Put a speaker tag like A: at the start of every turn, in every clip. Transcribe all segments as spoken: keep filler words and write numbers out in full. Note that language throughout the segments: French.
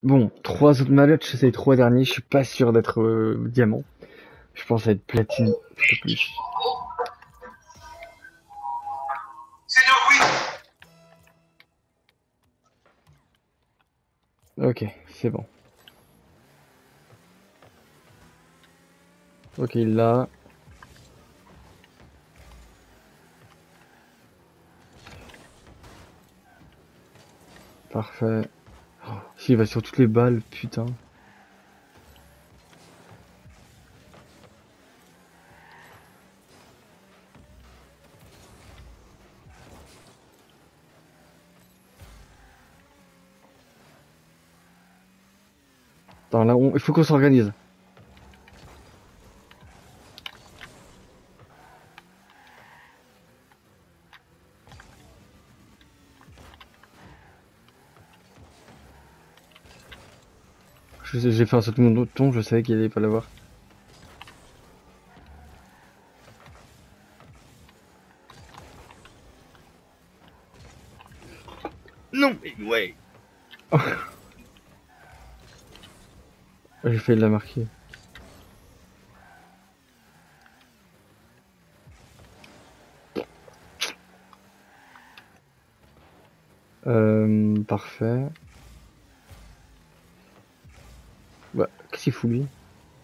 A: Bon, trois autres matchs, c'est les trois derniers. Je suis pas sûr d'être euh, diamant. Je pense être platine tout au plus. Ok, c'est bon. Ok, là. Parfait. Oh, si, il va sur toutes les balles, putain. Attends, là, on- il faut qu'on s'organise. Je sais- J'ai fait un saut de mon ton, je savais qu'il allait pas l'avoir. Non, mais ouais. J'ai failli la marquer. Euh, parfait. Bah, qu'est-ce qu'il fout lui?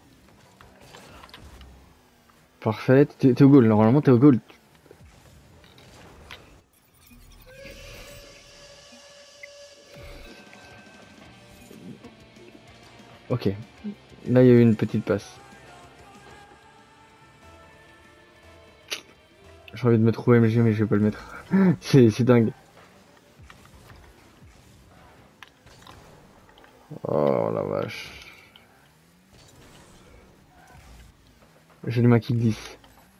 A: Parfait, t'es t'es au goal, normalement t'es au goal. Ok, là il y a eu une petite passe. J'ai envie de mettre O M G mais je vais pas le mettre. C'est c'est dingue. Oh la vache. J'ai les mains qui glissent.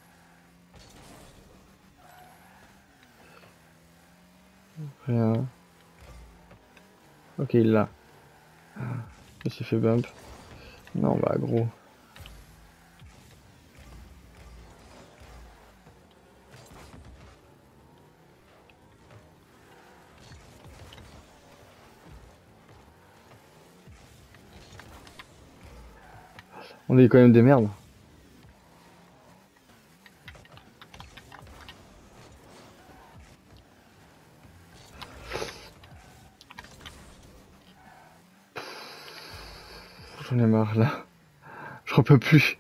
A: Rien. Ok, il l'a. Il s'est fait bump. Non, bah gros. On est quand même des merdes. J'en ai marre là. J'en peux plus.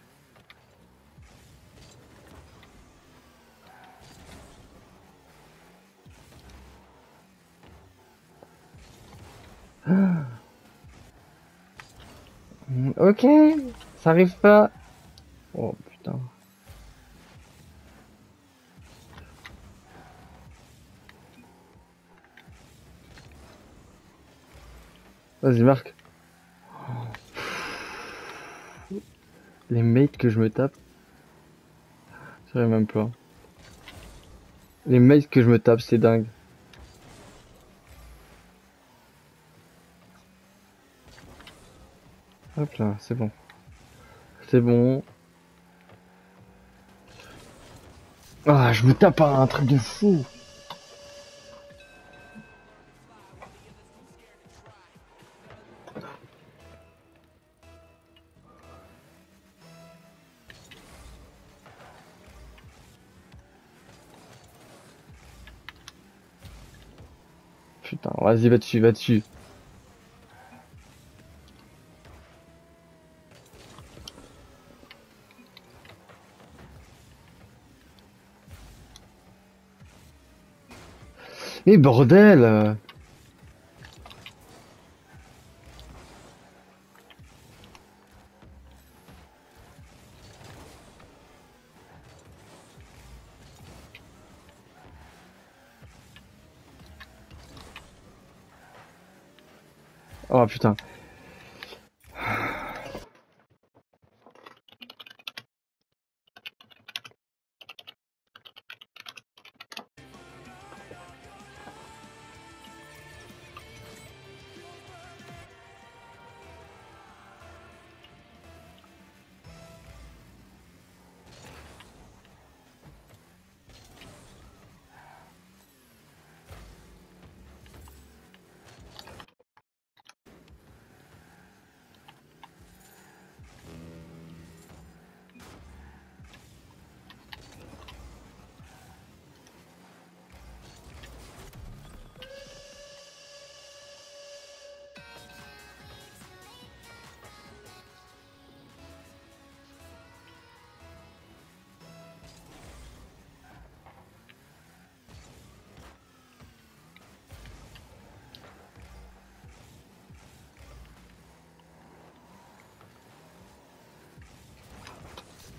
A: Ok, ça arrive pas. Oh putain. Vas-y, marque. Les mates que je me tape. Ça arrive même pas. Les mates que je me tape, c'est dingue. Hop là, c'est bon. C'est bon. Ah, je me tape un truc de fou. Putain, vas-y, va dessus, va dessus. Mais bordel! Oh putain.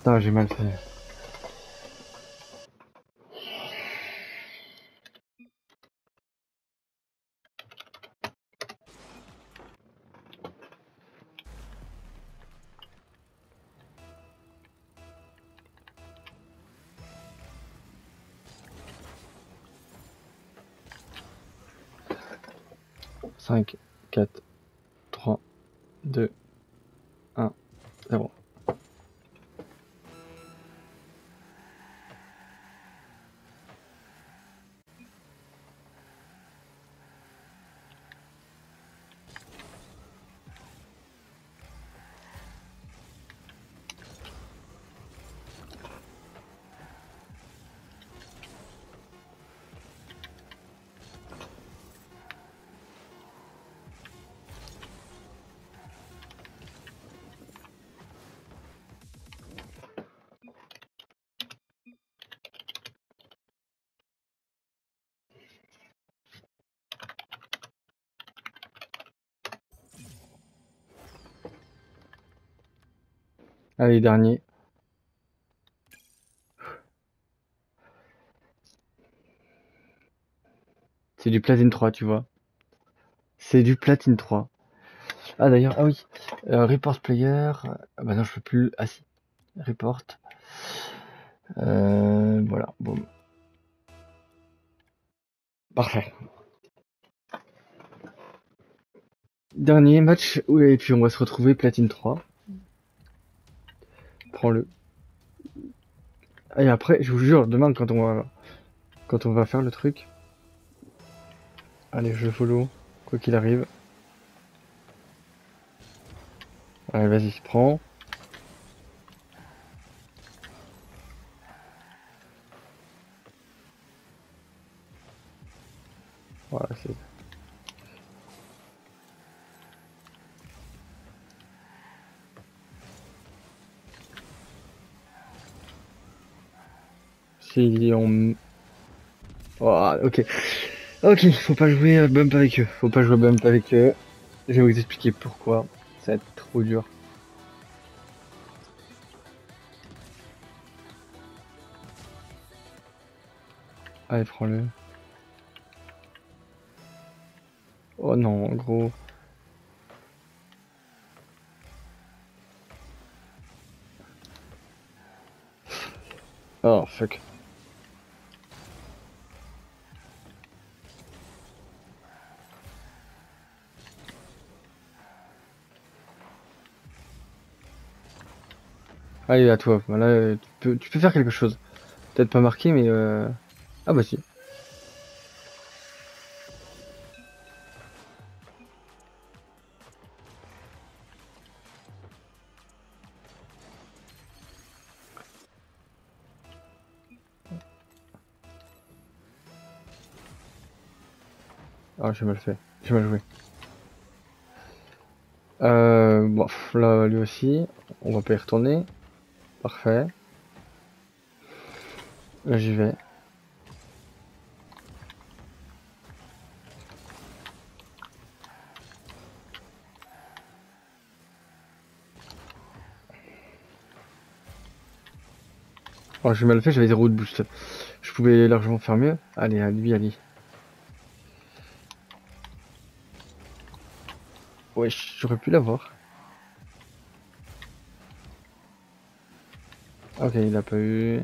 A: Putain, j'ai mal fait. cinq, quatre, trois, deux, un, zéro. Allez, dernier. C'est du platine trois, tu vois. C'est du platine trois. Ah d'ailleurs, ah oui. Euh, report player. Ah bah non, je peux plus. Ah si. Report. Euh, voilà. Bon. Parfait. Dernier match. Oui, et puis on va se retrouver platine trois. Prends-le. Et après, je vous jure, demain quand on va quand on va faire le truc. Allez, je follow. Quoi qu'il arrive. Allez, vas-y, prends. Voilà, c'est. Si on. Oh, ok. Ok, faut pas jouer euh, bump avec eux. Faut pas jouer bump avec eux. Je vais vous expliquer pourquoi. Ça va être trop dur. Allez, prends-le. Oh non, gros. Oh, fuck. Allez, à toi. Voilà, euh, tu peux, tu peux faire quelque chose. Peut-être pas marqué, mais euh... Ah bah si. Ah, j'ai mal fait. J'ai mal joué. Euh... Bon, pff, là, lui aussi. On va pas y retourner. Parfait. Là, j'y vais. Oh, j'ai mal fait, j'avais zéro de boost. Je pouvais largement faire mieux. Allez, à lui, allez. Ouais, j'aurais pu l'avoir. Ok, il a pas eu.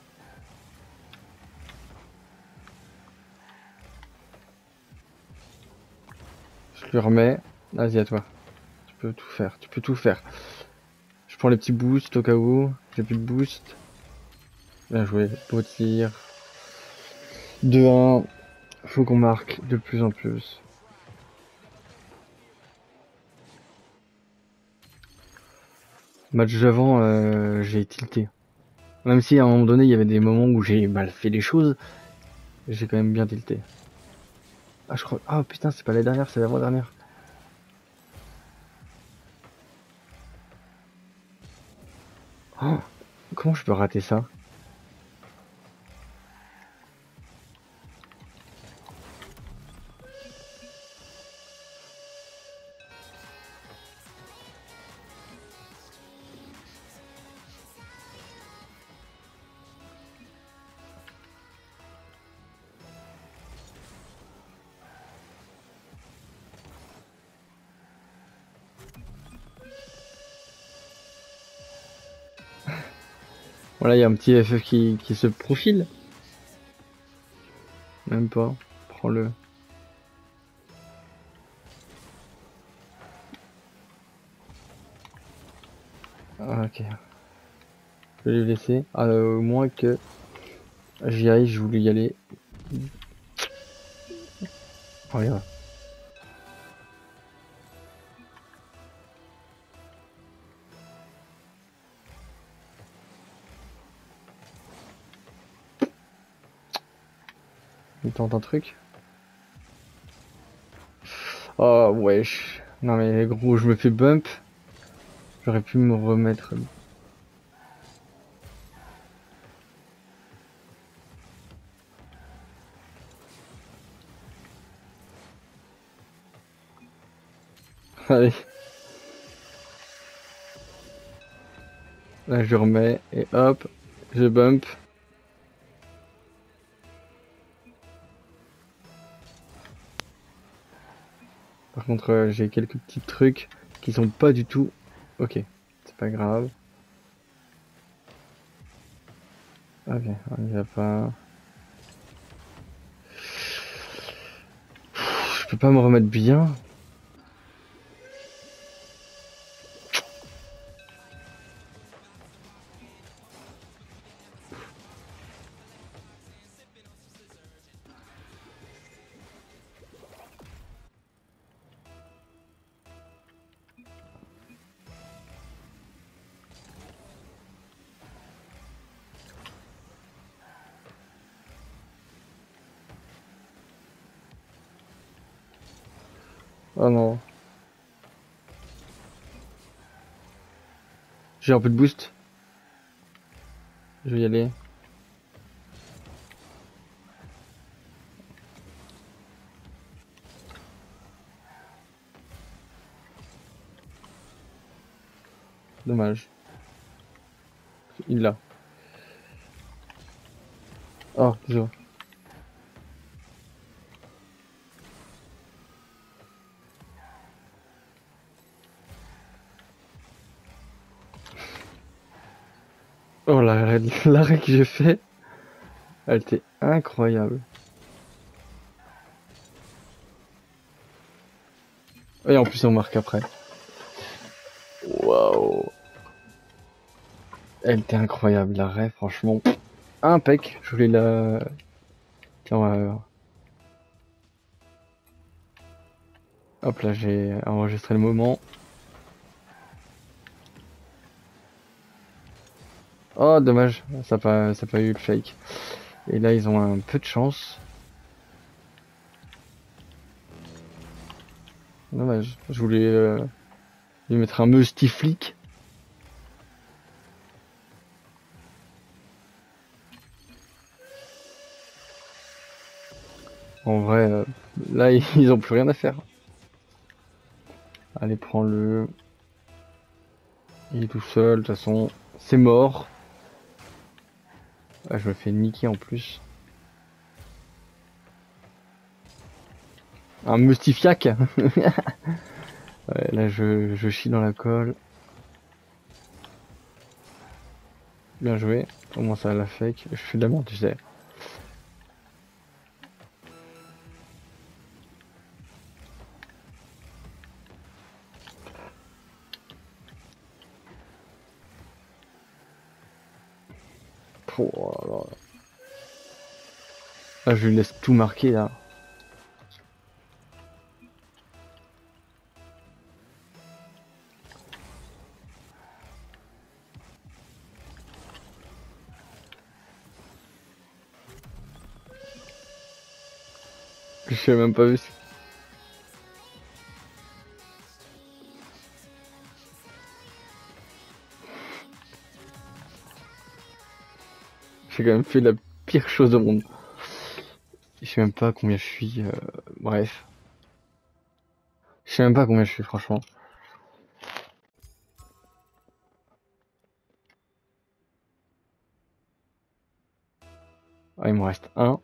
A: Je lui remets. Vas-y, à toi. Tu peux tout faire, tu peux tout faire. Je prends les petits boosts au cas où. J'ai plus de boost. Bien joué, beau tir. deux un. Faut qu'on marque de plus en plus. Match d'avant, euh, j'ai tilté. Même si à un moment donné, il y avait des moments où j'ai mal fait les choses, j'ai quand même bien tilté. Ah, je crois. Ah putain, c'est pas la dernière, c'est l'avant-dernière. Oh, comment je peux rater ça? Voilà, il y a un petit F F qui, qui se profile. Même pas. Prends-le. Ah, ok. Je vais lui laisser. Ah, euh, au moins que j'y aille, je voulais y aller. Oh, regarde. Il tente un truc. Oh, wesh. Non, mais gros, je me fais bump. J'aurais pu me remettre. Allez. Là, je remets. Et hop. Je bump. Par contre, euh, j'ai quelques petits trucs qui sont pas du tout. Ok. C'est pas grave. Ok. On y va pas. Je peux pas me remettre bien. Oh non. J'ai un peu de boost. Je vais y aller. Dommage. Il l'a. Oh, désolé. Oh, l'arrêt l'arrêt que j'ai fait, elle était incroyable. Et en plus, on marque après. Waouh. Elle était incroyable, l'arrêt, franchement. Impec. Je voulais la... Tiens, on va... Hop là, j'ai enregistré le moment. Oh, dommage. Ça n'a pas, ça a pas eu le fake. Et là, ils ont un peu de chance. Dommage. Je voulais euh, lui mettre un Musty Flick. En vrai, euh, là, ils ont plus rien à faire. Allez, prends-le. Il est tout seul, de toute façon, c'est mort. Ah, je me fais niquer en plus. Un Mustifiac. Ouais, là, je, je chie dans la colle. Bien joué. Au moins, ça l'a fake. Je fais de la merde, tu sais. Oh là là. Là, je lui laisse tout marquer, là. Je sais même pas vu. J'ai quand même fait la pire chose au monde. Je sais même pas combien je suis. Euh... Bref. Je sais même pas combien je suis, franchement. Ah, il me reste un.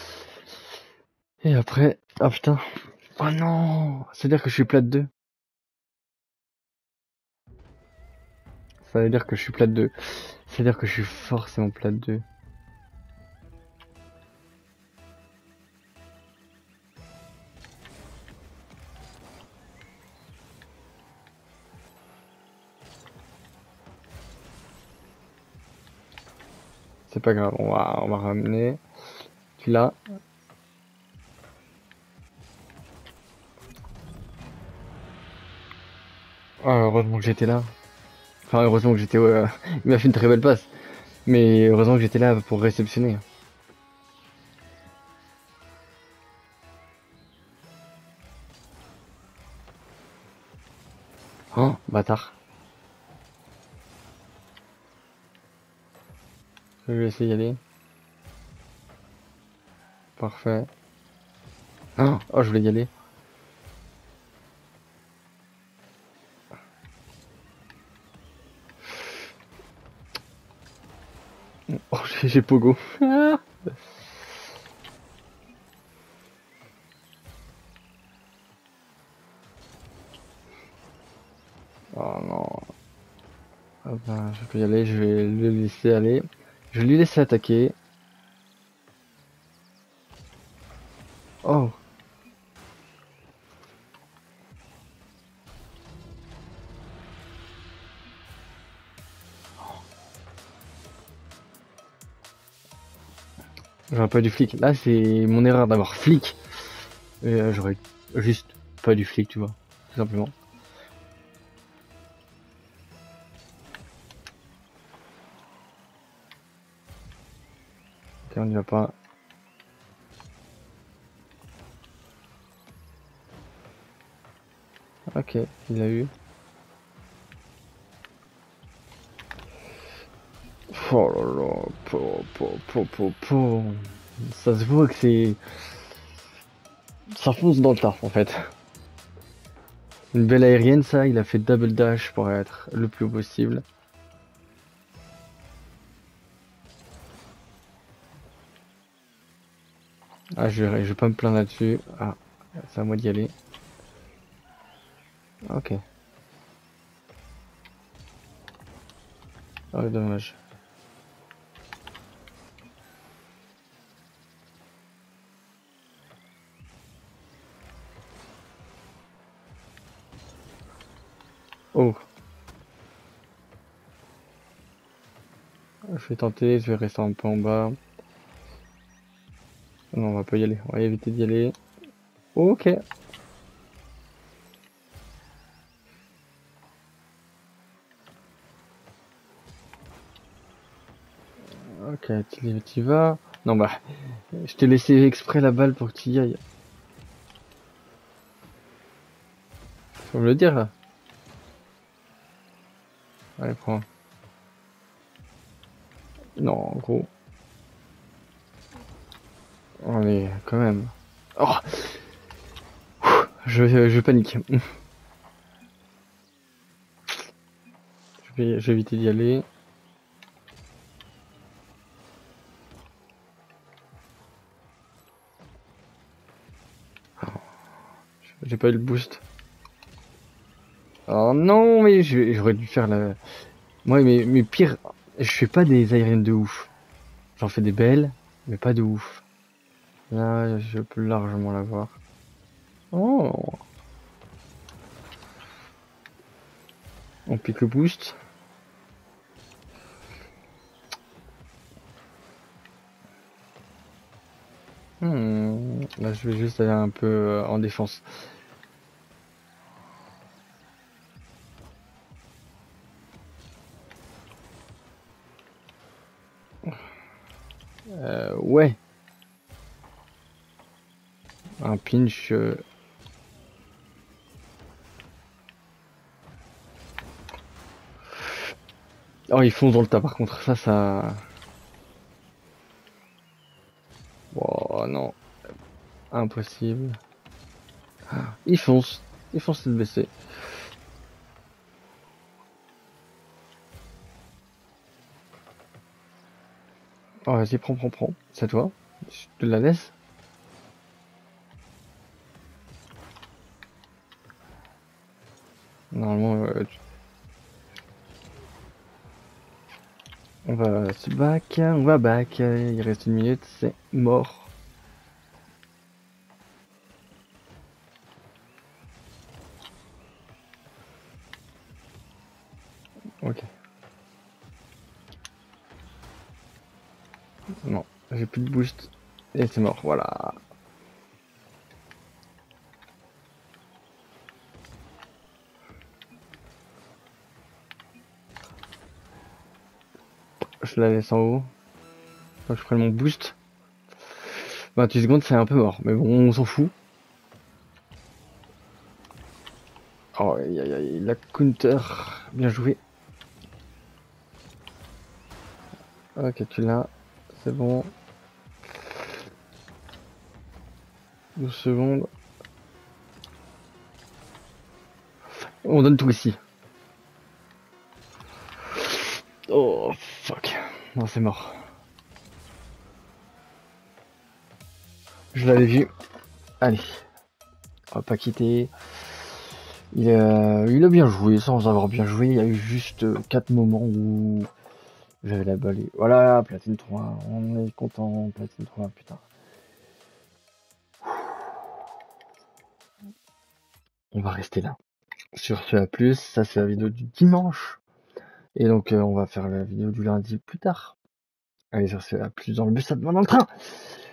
A: Et après... Ah putain. Oh non. C'est-à-dire que je suis plat de deux. Ça veut dire que je suis plat de deux. C'est-à-dire que je suis forcément plat de deux. C'est pas grave, on va, on va ramener. Tu l'as. Ah, heureusement que j'étais là. Enfin, heureusement que j'étais... euh, Il m'a fait une très belle passe. Mais heureusement que j'étais là pour réceptionner. Oh, bâtard. Je vais essayer d'y aller. Parfait. Oh, oh, je voulais y aller. Oh, j'ai j'ai Pogo. Ah. Oh non. Ah ben, je peux y aller, je vais le laisser aller. Je vais lui laisser attaquer. Oh. J'aurais pas du flic. Là, c'est mon erreur d'avoir flic. Et euh, j'aurais juste pas du flic, tu vois. Tout simplement. Ok, on y va pas. Ok, il l'a eu. Oh là là. Po, po, po, po, po. Ça se voit que c'est... Ça fonce dans le tas, en fait. Une belle aérienne, ça. Il a fait double dash pour être le plus haut possible. Ah, je vais, je vais pas me plaindre là-dessus. Ah, c'est à moi d'y aller. Ok. Oh, dommage. Oh. Je vais tenter, je vais rester un peu en bas. Non, on va pas y aller. On va éviter d'y aller. Ok. Ok, tu y vas. Non, bah, je t'ai laissé exprès la balle pour que tu y ailles. Faut me le dire, là. Allez, prends. Non, gros. Allez, quand même. Oh, je, je panique. Je vais, je vais éviter d'y aller. J'ai pas eu le boost. Oh non, mais je- j'aurais dû faire la... Moi, mais, mais pire, je fais pas des aériennes de ouf. J'en fais des belles, mais pas de ouf. Là, je peux largement l'avoir. Oh, on pique le boost. Hmm, là, je vais juste aller un peu euh, en défense. Euh, ouais, un pinch. euh, Oh, ils foncent dans le tas par contre. Ça, ça. Oh non, impossible. Ils foncent. Ils foncent tête baissée. Oh, vas-y, prends, prends, prends. C'est à toi. Je te la laisse. Normalement, euh, tu- On va se back, on va back, il reste une minute, c'est mort. Ok. Non, j'ai plus de boost. Et c'est mort, voilà. Je la laisse en haut. Faut que je prenne mon boost. vingt-huit secondes, c'est un peu mort. Mais bon, on s'en fout. Oh, aïe aïe aïe, la counter. Bien joué. Ok, tu l'as. C'est bon. douze secondes. On donne tout ici. Oh, fuck. Non, c'est mort. Je l'avais vu. Allez. On va pas quitter. Il a, il a bien joué, sans avoir bien joué. Il y a eu juste quatre moments où j'avais la balle. Et voilà, platine trois. On est content. Platine trois, putain. On va rester là. Sur ce, à plus. Ça, c'est la vidéo du dimanche. Et donc, euh, on va faire la vidéo du lundi plus tard. Allez, sur ce, à plus dans le bus, ça demande dans le train.